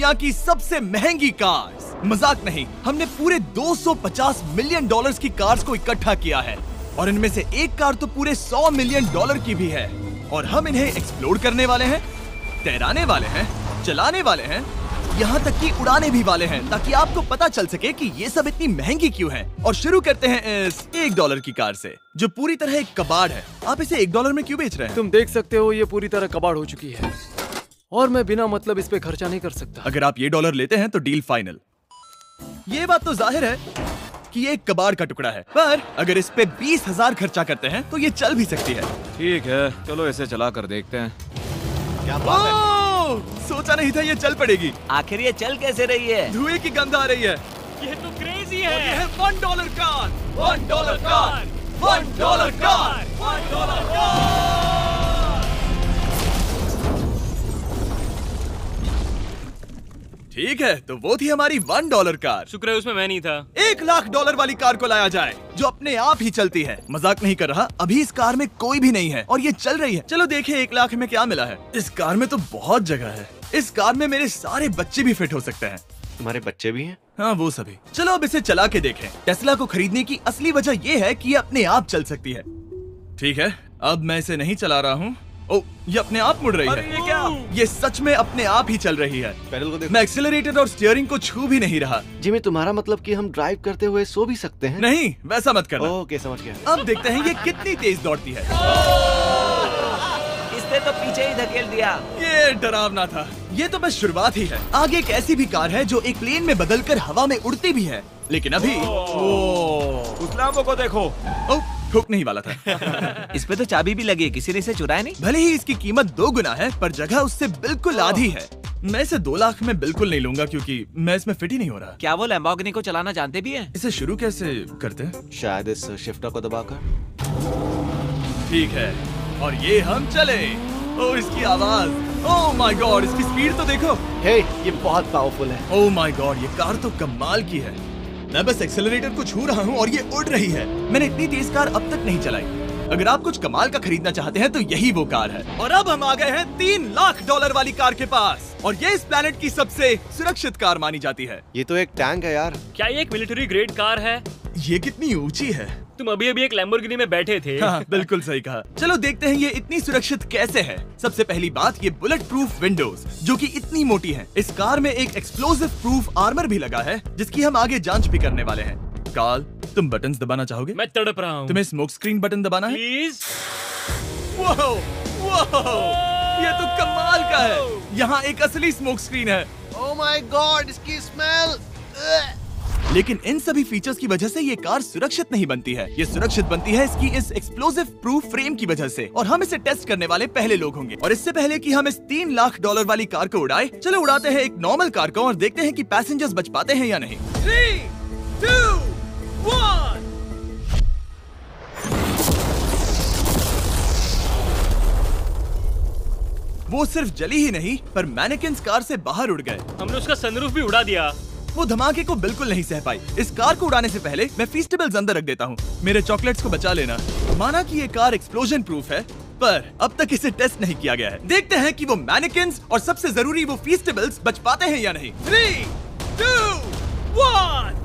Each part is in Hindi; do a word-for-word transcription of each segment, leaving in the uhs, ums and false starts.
दुनिया की सबसे महंगी कार्स। मजाक नहीं, हमने पूरे दो सौ पचास मिलियन डॉलर्स की कार्स को इकट्ठा किया है और इनमें से एक कार तो पूरे सौ मिलियन डॉलर की भी है। और हम इन्हें एक्सप्लोर करने वाले हैं, तैराने वाले हैं, चलाने वाले हैं, यहाँ तक कि उड़ाने भी वाले हैं, ताकि आपको पता चल सके कि ये सब इतनी महंगी क्यों है। और शुरू करते हैं इस एक डॉलर की कार से, जो पूरी तरह एक कबाड़ है। आप इसे एक डॉलर में क्यों बेच रहे हैं? तुम देख सकते हो ये पूरी तरह कबाड़ हो चुकी है और मैं बिना मतलब इस पे खर्चा नहीं कर सकता। अगर आप ये डॉलर लेते हैं तो डील फाइनल। ये बात तो जाहिर है कि ये एक कबाड़ का टुकड़ा है, पर अगर इस पे बीस हजार खर्चा करते हैं तो ये चल भी सकती है। ठीक है, चलो इसे चला कर देखते हैं। क्या बात है? सोचा नहीं था ये चल पड़ेगी। आखिर ये चल कैसे रही है? धुएं की गंध आ रही है। ये तो क्रेजी है। और ये है one dollar car, one dollar car, one dollar car, one dollar car. ठीक है, तो वो थी हमारी वन डॉलर कार। शुक्र है उसमें मैं नहीं था। एक लाख डॉलर वाली कार को लाया जाए जो अपने आप ही चलती है। मजाक नहीं कर रहा, अभी इस कार में कोई भी नहीं है और ये चल रही है। चलो देखें एक लाख में क्या मिला है। इस कार में तो बहुत जगह है। इस कार में मेरे सारे बच्चे भी फिट हो सकते हैं। तुम्हारे बच्चे भी हैं? हाँ, वो सभी। चलो अब इसे चला के देखें। टेस्ला को खरीदने की असली वजह ये है कि ये अपने आप चल सकती है। ठीक है, अब मैं इसे नहीं चला रहा हूँ। ओ, ये अपने आप मुड़ रही है। ये क्या? ये सच में अपने आप ही चल रही है। पैडल को देखो। मैं एक्सेलरेटर और स्टीयरिंग को छू भी नहीं रहा। जिमी, तुम्हारा मतलब कि हम ड्राइव करते हुए सो भी सकते हैं? नहीं, वैसा मत करना। ओके, समझ गया। अब देखते हैं ये कितनी तेज दौड़ती है। इसने तो पीछे ही धकेल दिया। ये डरावना था। ये तो बस शुरुआत ही है। आगे एक ऐसी भी कार है जो एक प्लेन में बदलकर हवा में उड़ती भी है, लेकिन अभी उस लैम्बो को देखो। ओ, ठोकने ही वाला था। इस पे तो चाबी भी लगी है, किसी ने इसे चुराया नहीं। भले ही इसकी कीमत दो गुना है, पर जगह उससे बिल्कुल आधी है। मैं इसे दो लाख में बिल्कुल नहीं लूंगा क्योंकि मैं इसमें फिट ही नहीं हो रहा। क्या वो लैम्बोर्गिनी को चलाना जानते भी हैं? इसे शुरू कैसे करते हैं? शायद इस शिफ्टर को दबाकर। ठीक है, और ये हम चले। ओ, इसकी आवाज, ओह माय गॉड, इसकी स्पीड तो देखो। हे, ये बहुत पावरफुल है। ओह माय गॉड, ये कार तो कमाल की है। मैं बस एक्सेलरेटर को छू रहा हूँ और ये उड़ रही है। मैंने इतनी तेज कार अब तक नहीं चलाई। अगर आप कुछ कमाल का खरीदना चाहते हैं तो यही वो कार है। और अब हम आ गए हैं तीन लाख डॉलर वाली कार के पास, और ये इस प्लेनेट की सबसे सुरक्षित कार मानी जाती है। ये तो एक टैंक है यार। क्या ये एक मिलिट्री ग्रेड कार है? ये कितनी ऊंची है। तुम अभी अभी एक लैम्बोर्गिनी में बैठे थे। हाँ, बिल्कुल सही कहा। चलो देखते हैं ये इतनी सुरक्षित कैसे है। सबसे पहली बात, ये बुलेट प्रूफ विंडोज जो कि इतनी मोटी हैं। इस कार में एक एक्सप्लोसिव प्रूफ आर्मर भी लगा है, जिसकी हम आगे जांच भी करने वाले हैं। कार्ल, तुम बटन्स दबाना चाहोगे? मैं तड़प रहा हूँ। तुम्हें स्मोक स्क्रीन बटन दबाना है? प्लीज। वाओ, वाओ, ये तो कमाल का है। यहाँ एक असली स्मोक स्क्रीन है। ओह माय गॉड, इसकी स्मेल। लेकिन इन सभी फीचर्स की वजह से ये कार सुरक्षित नहीं बनती है। ये सुरक्षित बनती है इसकी इस एक्सप्लोसिव प्रूफ फ्रेम की वजह से, और हम इसे टेस्ट करने वाले पहले लोग होंगे। और इससे पहले कि हम इस तीन लाख डॉलर वाली कार को उड़ाए, चलो उड़ाते हैं एक नॉर्मल कार को और देखते हैं कि पैसेंजर्स बच पाते हैं या नहीं। Three, two, one. वो सिर्फ जली ही नहीं, पर मैनेकिन्स कार से बाहर उड़ गए। हमने उसका सनरूफ भी उड़ा दिया। वो धमाके को बिल्कुल नहीं सह पाई। इस कार को उड़ाने से पहले मैं फीस्टेबल्स अंदर रख देता हूँ। मेरे चॉकलेट्स को बचा लेना। माना कि ये कार एक्सप्लोजन प्रूफ है, पर अब तक इसे टेस्ट नहीं किया गया है। देखते हैं कि वो मैनेकिन्स और सबसे जरूरी वो फीस्टेबल्स बच पाते हैं या नहीं। Three, two, one.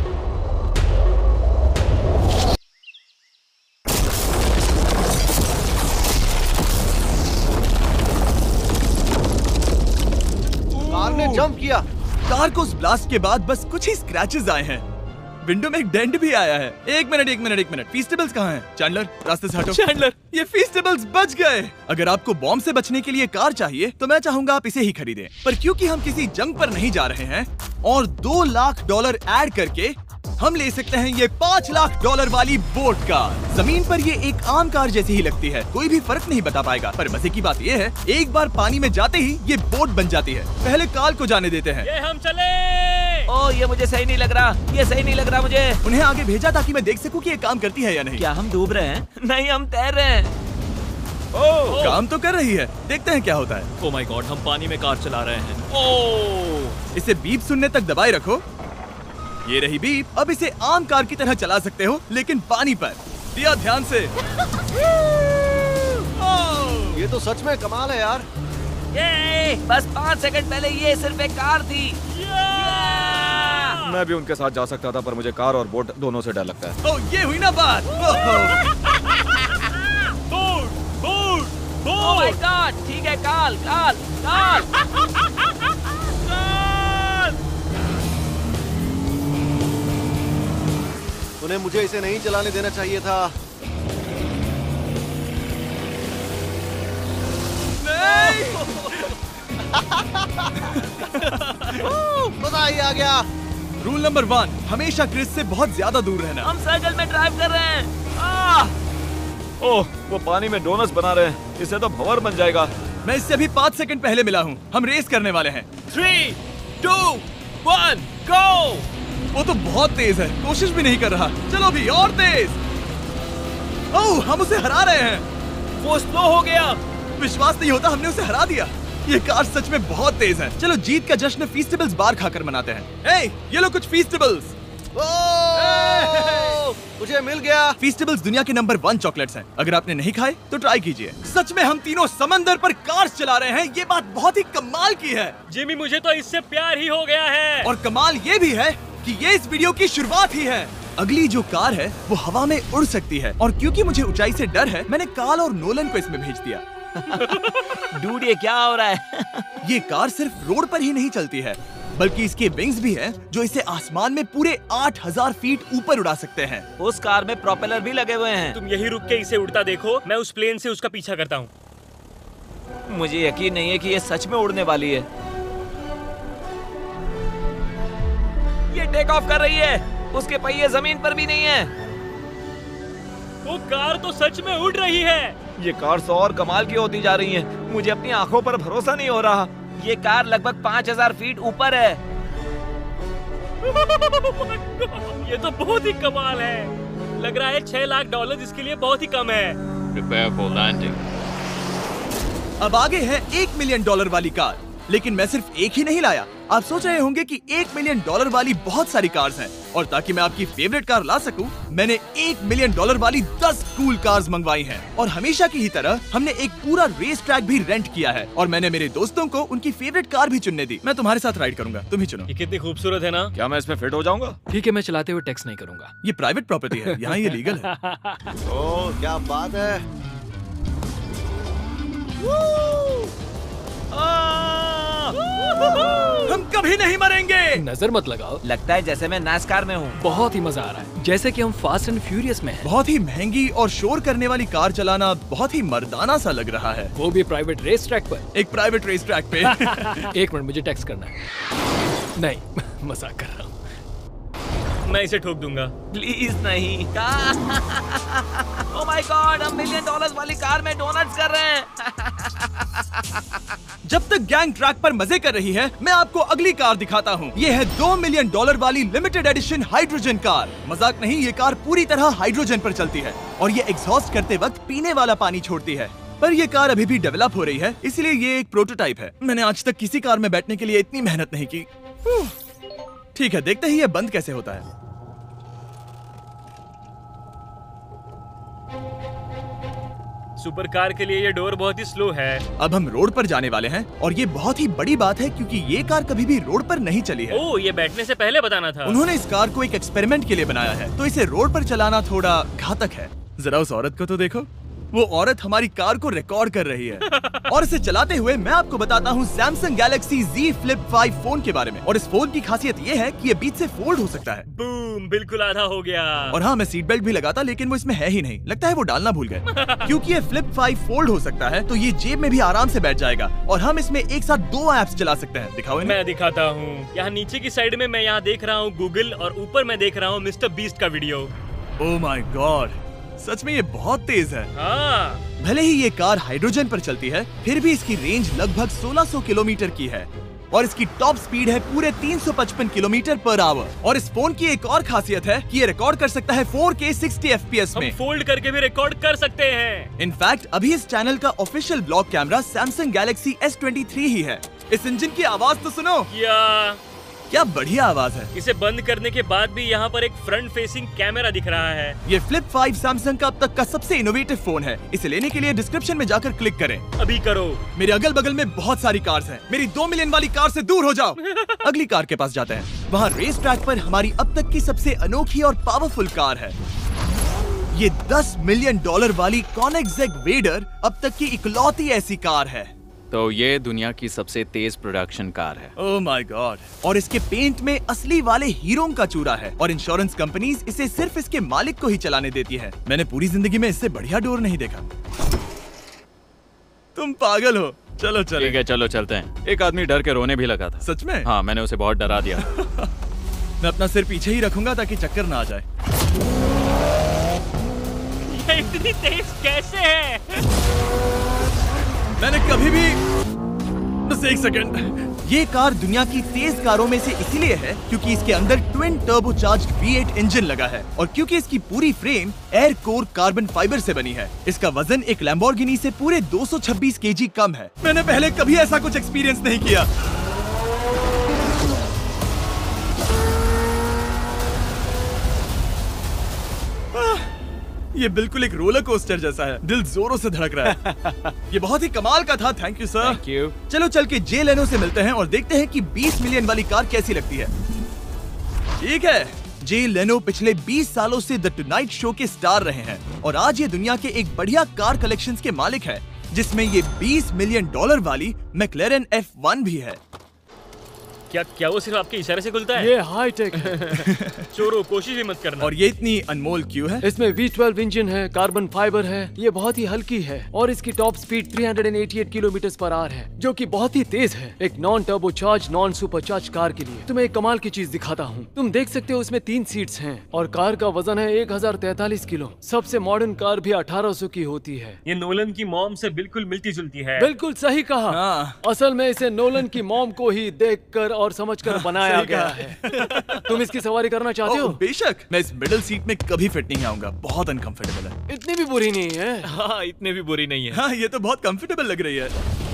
कार ने जंप किया। कार को उस ब्लास्ट के बाद बस कुछ ही स्क्रैचेस आए हैं। विंडो में एक डेंट भी आया है। एक मिनट एक मिनट एक मिनट फीस्टेबल्स कहाँ हैं? चैंडलर, रास्ते से हटो। चैंडलर, ये फीस्टेबल्स बच गए। अगर आपको बॉम्ब से बचने के लिए कार चाहिए तो मैं चाहूंगा आप इसे ही खरीदें। पर क्योंकि हम किसी जंग पर नहीं जा रहे हैं और दो लाख डॉलर ऐड करके हम ले सकते हैं ये पाँच लाख डॉलर वाली बोट कार। जमीन पर ये एक आम कार जैसी ही लगती है, कोई भी फर्क नहीं बता पाएगा। पर मजे की बात ये है, एक बार पानी में जाते ही ये बोट बन जाती है। पहले कार्ल को जाने देते हैं। ये हम चले। ओ, ये मुझे सही नहीं लग रहा। ये सही नहीं लग रहा मुझे। उन्हें आगे भेजा ताकि मैं देख सकूं कि ये काम करती है या नहीं। क्या हम डूब रहे हैं? नहीं, हम तैर रहे हैं। ओ, काम तो कर रही है। देखते हैं क्या होता है। ओ माय गॉड, हम पानी में कार चला रहे हैं। ओ, इसे बीप सुनने तक दबाए रखो। ये रही बीप। अब इसे आम कार की तरह चला सकते हो, लेकिन पानी पर। दिया ध्यान से। ये तो सच में कमाल है यार। ये बस पाँच सेकंड पहले ये सिर्फ एक कार थी। मैं भी उनके साथ जा सकता था, पर मुझे कार और बोट दोनों से डर लगता है। ओ, ये हुई ना बात। ओह माय गॉड, ठीक है, काल काल काल। उन्हें मुझे इसे नहीं चलाने देना चाहिए था। मजा ही आ गया। रूल नंबर वन, हमेशा क्रिस से बहुत ज्यादा दूर रहना। हम सर्कल में ड्राइव कर रहे हैं। आह! ओह, वो पानी में डोनट्स बना रहे हैं। इससे तो भंवर बन जाएगा। मैं इससे अभी पाँच सेकंड पहले मिला हूँ। हम रेस करने वाले हैं। Three two one go. वो तो बहुत तेज है, कोशिश भी नहीं कर रहा। चलो भी और तेज। ओह, हम उसे हरा रहे हैं। वो स्लो हो गया। विश्वास नहीं होता, हमने उसे हरा दिया। ये कार सच में बहुत तेज है। चलो जीत का जश्न फीस्टेबल्स बार खाकर मनाते हैं। ए, ये लो कुछ फीस्टेबल्स। मुझे मिल गया। फीस्टेबल्स दुनिया के नंबर वन चॉकलेट्स हैं। अगर आपने नहीं खाए तो ट्राई कीजिए। सच में हम तीनों समंदर पर कार्स चला रहे हैं। ये बात बहुत ही कमाल की है। जिमी, मुझे तो इससे प्यार ही हो गया है। और कमाल ये भी है कि ये इस वीडियो की शुरुआत ही है। अगली जो कार है वो हवा में उड़ सकती है, और क्योंकि मुझे ऊंचाई से डर है, मैंने काल और नोलन को इसमें भेज दिया। डूड, ये क्या हो रहा है? ये कार सिर्फ रोड पर ही नहीं चलती है, बल्कि इसके विंग्स भी हैं, जो इसे आसमान में पूरे आठ हज़ार फीट ऊपर उड़ा सकते हैं। उस कार में प्रोपेलर भी लगे हुए हैं। तुम यही रुक के इसे उड़ता देखो, मैं उस प्लेन से उसका पीछा करता हूँ। मुझे यकीन नहीं है कि ये सच में उड़ने वाली है। ये टेक ऑफ कर रही है। उसके पहिए जमीन पर भी नहीं है। वो कार तो सच में उड़ रही है। ये कार सौ और कमाल की होती जा रही है। मुझे अपनी आंखों पर भरोसा नहीं हो रहा। ये कार लगभग पाँच हज़ार फीट ऊपर है। ये तो बहुत ही कमाल है। लग रहा है छह लाख डॉलर इसके लिए बहुत ही कम है। Prepare for landing. अब आगे है एक मिलियन डॉलर वाली कार, लेकिन मैं सिर्फ एक ही नहीं लाया। आप सोच रहे होंगे कि एक मिलियन डॉलर वाली बहुत सारी कार्स हैं, और ताकि मैं आपकी फेवरेट कार ला सकूं, मैंने एक मिलियन डॉलर वाली दस कूल कार्स मंगवाई हैं। और हमेशा की ही तरह हमने एक पूरा रेस ट्रैक भी रेंट किया है, और मैंने मेरे दोस्तों को उनकी फेवरेट कार भी चुनने दी। मैं तुम्हारे साथ राइड करूंगा, तुम ही चुनो। ये कितनी खूबसूरत है ना। क्या मैं इसमें फिट हो जाऊंगा? ठीक है, मैं चलाते हुए टेक्स्ट नहीं करूंगा। ये प्राइवेट प्रॉपर्टी है, यहाँ ये लीगल है। ओह, क्या बात है। हम कभी नहीं मरेंगे। नजर मत लगाओ। लगता है जैसे मैं नास्कार में हूँ। बहुत ही मजा आ रहा है, जैसे कि हम फास्ट एंड फ्यूरियस में हैं। बहुत ही महंगी और शोर करने वाली कार चलाना बहुत ही मर्दाना सा लग रहा है। वो भी प्राइवेट रेस ट्रैक पर। एक प्राइवेट रेस ट्रैक पे। एक मिनट, मुझे टेक्स्ट करना है। नहीं, मजाक कर रहा हूँ। मैं इसे ठोक दूंगा। प्लीज नहीं। ओह माय गॉड, हम मिलियन डॉलर्स वाली कार में डोनट्स कर रहे हैं। जब तक गैंग ट्रैक पर मजे कर रही है, मैं आपको अगली कार दिखाता हूँ। ये है दो मिलियन डॉलर वाली लिमिटेड एडिशन हाइड्रोजन कार। मजाक नहीं, ये कार पूरी तरह हाइड्रोजन पर चलती है, और ये एग्जॉस्ट करते वक्त पीने वाला पानी छोड़ती है। पर ये कार अभी भी डेवलप हो रही है, इसलिए ये एक प्रोटोटाइप है। मैंने आज तक किसी कार में बैठने के लिए इतनी मेहनत नहीं की। ठीक है, देखते ही ये बंद कैसे होता है। सुपर कार के लिए ये डोर बहुत ही स्लो है। अब हम रोड पर जाने वाले हैं, और ये बहुत ही बड़ी बात है क्योंकि ये कार कभी भी रोड पर नहीं चली है। ओह, ये बैठने से पहले बताना था। उन्होंने इस कार को एक एक्सपेरिमेंट के लिए बनाया है, तो इसे रोड पर चलाना थोड़ा घातक है। जरा उस औरत को तो देखो, वो औरत हमारी कार को रिकॉर्ड कर रही है। और इसे चलाते हुए मैं आपको बताता हूँ Samsung Galaxy Z Flip five phone के बारे में। और इस फोन की खासियत ये है कि ये बीच से फोल्ड हो सकता है। बूम, बिल्कुल आधा हो गया। और हाँ, मैं सीट बेल्ट भी लगाता, लेकिन वो इसमें है ही नहीं। लगता है वो डालना भूल गए। क्योंकि ये फ्लिप फाइव फोल्ड हो सकता है, तो ये जेब में भी आराम से बैठ जाएगा, और हम इसमें एक साथ दो ऐप्स चला सकते हैं। दिखाओ इन्हें। मैं दिखाता हूँ। यहाँ नीचे की साइड में मैं यहाँ देख रहा हूँ गूगल, और ऊपर मैं देख रहा हूँ मिस्टर बीस्ट का वीडियो। ओह माय गॉड, सच में ये बहुत तेज है। हाँ। भले ही ये कार हाइड्रोजन पर चलती है, फिर भी इसकी रेंज लगभग सोलह सौ किलोमीटर की है, और इसकी टॉप स्पीड है पूरे तीन सौ पचपन किलोमीटर पर आवर। और इस फोन की एक और खासियत है कि ये रिकॉर्ड कर सकता है फोर के सिक्सटी एफ पी एस में। हम फोल्ड करके भी रिकॉर्ड कर सकते हैं। इनफैक्ट अभी इस चैनल का official blog camera Samsung Galaxy S twenty three ही है। इस इंजन की आवाज तो सुनो। या क्या बढ़िया आवाज है। इसे बंद करने के बाद भी यहाँ पर एक फ्रंट फेसिंग कैमरा दिख रहा है। ये फ्लिप फाइव सैमसंग का अब तक का सबसे इनोवेटिव फोन है। इसे लेने के लिए डिस्क्रिप्शन में जाकर क्लिक करें। अभी करो। मेरे अगल बगल में बहुत सारी कार्स हैं। मेरी दो मिलियन वाली कार से दूर हो जाओ। अगली कार के पास जाते हैं। वहाँ रेस ट्रैक पर हमारी अब तक की सबसे अनोखी और पावरफुल कार है। ये दस मिलियन डॉलर वाली कॉनिग्सेग वेडर अब तक की इकलौती ऐसी कार है। तो ये दुनिया की सबसे तेज प्रोडक्शन कार है। Oh my god. और इसके पेंट में असली वाले हीरों का चूरा है और इंश्योरेंस कंपनीज इसे सिर्फ इसके मालिक को ही चलाने देती है। मैंने पूरी जिंदगी में इससे बढ़िया डोर नहीं देखा। तुम पागल हो। चलो चलो। ठीक है चलो चलते हैं। एक आदमी डर के रोने भी लगा था। सच में? हाँ, मैंने उसे बहुत डरा दिया। मैं अपना सिर पीछे ही रखूंगा ताकि चक्कर ना आ जाए। ये इतनी तेज कैसे है? मैंने कभी भी बस एक सेकंड। ये कार दुनिया की तेज कारों में से इसीलिए है क्योंकि इसके अंदर twin turbocharged V eight engine लगा है और क्योंकि इसकी पूरी frame air core carbon fibre से बनी है। इसका वजन एक लैम्बोर्गिनी से पूरे दो सौ छब्बीस केजी कम है। मैंने पहले कभी ऐसा कुछ एक्सपीरियंस नहीं किया। ये बिल्कुल एक रोलर कोस्टर जैसा है। दिल जोरों से धड़क रहा है। ये बहुत ही कमाल का था। Thank you sir. Thank you. चलो चल के जे लेनो से मिलते हैं और देखते हैं कि बीस मिलियन वाली कार कैसी लगती है। ठीक है। जे लेनो पिछले बीस सालों से द टुनाइट शो के स्टार रहे हैं और आज ये दुनिया के एक बढ़िया कार कलेक्शंस के मालिक है जिसमें ये बीस मिलियन डॉलर वाली मैक्लेरन एफ वन भी है। क्या क्या वो सिर्फ आपके इशारे से खुलता है? ये हाई टेक है। चोरों, कोशिश भी मत करना। और ये इतनी अनमोल क्यों है? इसमें वी ट्वेल्व इंजन है, कार्बन फाइबर है, ये बहुत ही हल्की है और इसकी टॉप स्पीड तीन सौ अट्ठासी किलोमीटर पर आवर है जो कि बहुत ही तेज है। एक non turbocharge non supercharge car के लिए तुम्हें एक कमाल की चीज दिखाता हूँ। तुम देख सकते हो उसमें तीन सीट्स हैं और कार का वजन है एक हजार तैतालीस किलो। सबसे मॉडर्न कार भी अठारह सौ की होती है। ये नोलन की मॉम से बिल्कुल मिलती जुलती है। बिल्कुल सही कहा। हाँ। असल में इसे नोलन की मॉम को ही देखकर और समझकर बनाया सही गया कहा। है। तुम इसकी सवारी करना चाहते हो? ओह, बेशक। मैं इस मिडिल सीट में कभी फिट नहीं आऊंगा। बहुत अनकंफर्टेबल है। इतनी भी बुरी नहीं है। हाँ, इतने भी बुरी नहीं है। हाँ, ये तो बहुत कंफर्टेबल लग रही है।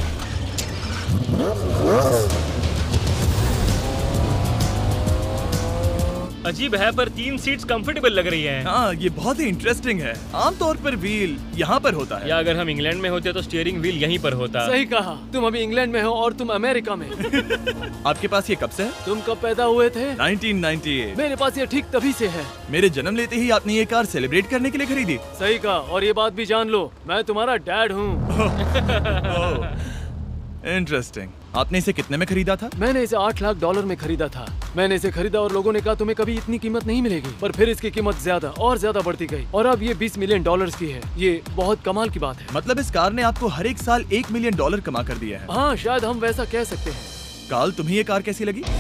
अजीब है पर तीन सीट्स कंफर्टेबल लग रही हैं। हाँ, ये बहुत ही इंटरेस्टिंग है। आमतौर पर व्हील यहाँ पर होता है। या अगर हम इंग्लैंड में होते तो स्टीयरिंग व्हील यहीं पर होता। सही कहा। तुम अभी इंग्लैंड में हो और तुम अमेरिका में। आपके पास ये कब से है? तुम कब पैदा हुए थे? Nineteen ninety eight. मेरे पास ये ठीक तभी से है। मेरे जन्म लेते ही आपने ये कार सेलिब्रेट करने के लिए खरीदी। सही कहा। और ये बात भी जान लो, मैं तुम्हारा डैड हूँ। इंटरेस्टिंग। आपने इसे कितने में खरीदा था? मैंने इसे आठ लाख डॉलर में खरीदा था। मैंने इसे खरीदा और लोगों ने कहा तुम्हें कभी इतनी कीमत नहीं मिलेगी, पर फिर इसकी कीमत ज्यादा और ज्यादा बढ़ती गई और अब ये बीस मिलियन डॉलर्स की है। ये बहुत कमाल की बात है। मतलब इस कार ने आपको हर एक साल एक मिलियन डॉलर कमा कर दिया है। हाँ, शायद हम वैसा कह सकते हैं। काल, तुम्हें ये कार कैसी लगी?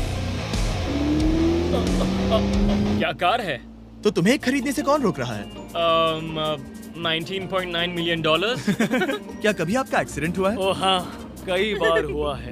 क्या कार है? तो तुम्हें खरीदने से कौन रोक रहा है? Nineteen point nine million dollars. क्या कभी आपका एक्सीडेंट हुआ है? ओ हाँ, कई बार हुआ है।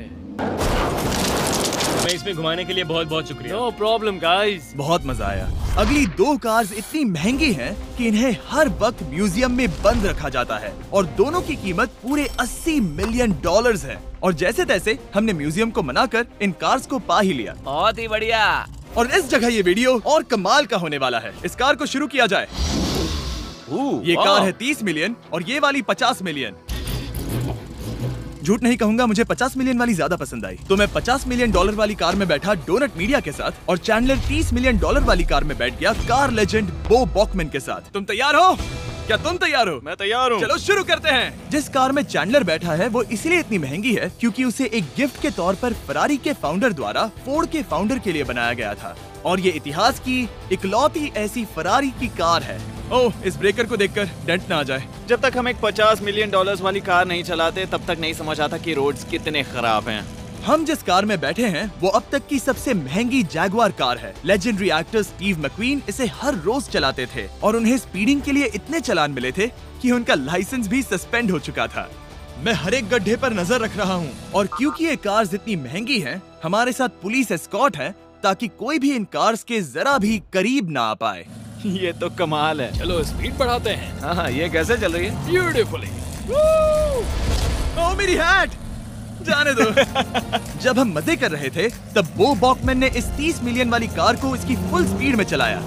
मैं इसमें घुमाने के लिए बहुत बहुत शुक्रिया। No problem guys. बहुत मजा आया। अगली दो कार्स इतनी महंगी हैं कि इन्हें हर वक्त म्यूजियम में बंद रखा जाता है और दोनों की कीमत पूरे अस्सी मिलियन डॉलर्स है। और जैसे तैसे हमने म्यूजियम को मनाकर इन कार्स को पा ही लिया। बहुत ही बढ़िया। और इस जगह ये वीडियो और कमाल का होने वाला है। इस कार को शुरू किया जाए। ये कार है तीस मिलियन और ये वाली पचास मिलियन। झूठ नहीं कहूंगा, मुझे पचास मिलियन वाली ज्यादा पसंद आई। तो मैं पचास मिलियन डॉलर वाली कार में बैठा डोनट मीडिया के साथ और चैंडलर तीस मिलियन डॉलर वाली कार में बैठ गया कार लेजेंड बो बॉकमैन के साथ। तुम तैयार हो? क्या तुम तैयार हो? मैं तैयार हूँ। चलो शुरू करते हैं। जिस कार में चैंडलर बैठा है वो इसलिए इतनी महंगी है क्योंकि उसे एक गिफ्ट के तौर पर फरारी के फाउंडर द्वारा फोर्ड के फाउंडर के लिए बनाया गया था और ये इतिहास की इकलौती ऐसी फरारी की कार है। ओह, इस ब्रेकर को देखकर डेंट ना आ जाए। जब तक हम एक पचास मिलियन डॉलर्स वाली कार नहीं चलाते तब तक नहीं समझ आता कि रोड्स कितने खराब हैं। हम जिस कार में बैठे हैं वो अब तक की सबसे महंगी जैगुआर कार है। लेजेंडरी एक्टर स्टीव मैक्वीन इसे हर रोज चलाते थे और उन्हें स्पीडिंग के लिए इतने चालान मिले थे कि उनका लाइसेंस भी सस्पेंड हो चुका था। मैं हर एक गड्ढे पर नजर रख रहा हूँ और क्योंकि ये कार्स इतनी महंगी हैं, हमारे साथ पुलिस एस्कॉर्ट है ताकि कोई भी इन कार्स के जरा भी करीब ना आ पाए। ये तो कमाल है। चलो स्पीड बढ़ाते हैं। हाँ, ये कैसे चल रही है? ब्यूटीफुली। ओह, मेरी हैट! जाने दो। जब हम मजे कर रहे थे तब बो बॉकमैन ने इस तीस मिलियन वाली कार को इसकी फुल स्पीड में चलाया।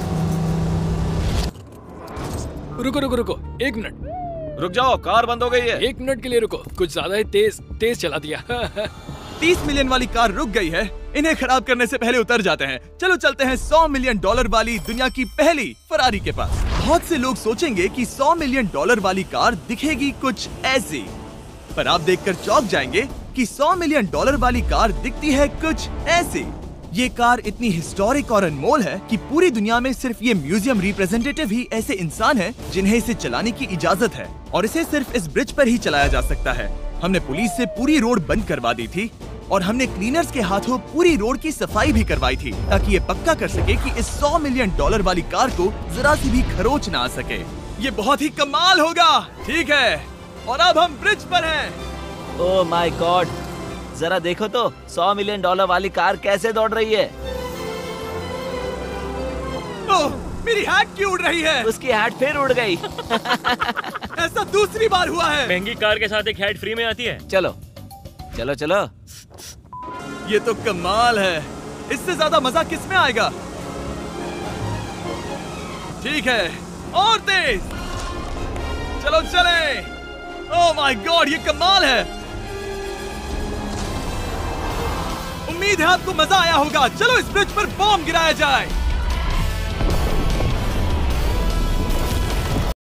रुको रुको रुको एक मिनट, रुक जाओ, कार बंद हो गई है। एक मिनट के लिए रुको, कुछ ज्यादा ही तेज तेज चला दिया। तीस मिलियन वाली कार रुक गई है। इन्हें खराब करने से पहले उतर जाते हैं। चलो चलते हैं सौ मिलियन डॉलर वाली दुनिया की पहली फरारी के पास। बहुत से लोग सोचेंगे कि सौ मिलियन डॉलर वाली कार दिखेगी कुछ ऐसी, पर आप देखकर चौंक जाएंगे कि सौ मिलियन डॉलर वाली कार दिखती है कुछ ऐसी। ये कार इतनी हिस्टोरिक और अनमोल है कि पूरी दुनिया में सिर्फ ये म्यूजियम रिप्रेजेंटेटिव ही ऐसे इंसान हैं जिन्हें इसे चलाने की इजाजत है, और इसे सिर्फ इस ब्रिज पर ही चलाया जा सकता है। हमने पुलिस से पूरी रोड बंद करवा दी थी और हमने क्लीनर्स के हाथों पूरी रोड की सफाई भी करवाई थी, ताकि ये पक्का कर सके कि इस सौ मिलियन डॉलर वाली कार को जरा सी भी खरोच ना आ सके। ये बहुत ही कमाल होगा, ठीक है? और अब हम ब्रिज पर हैं। ओह माय गॉड, जरा देखो तो सौ मिलियन डॉलर वाली कार कैसे दौड़ रही है। ओह, मेरी हैट क्यों उड़ रही है? उसकी हैट फिर उड़ गई। ऐसा दूसरी बार हुआ है। महंगी कार के साथ एक हैट फ्री में आती है। चलो चलो चलो। ये तो कमाल है, इससे ज्यादा मजा किस में आएगा? ठीक है, और तेज, चलो चले। ओह माय गॉड, ये कमाल है। उम्मीद है आपको मजा आया होगा। चलो इस ब्रिज पर बॉम्ब गिराया जाए।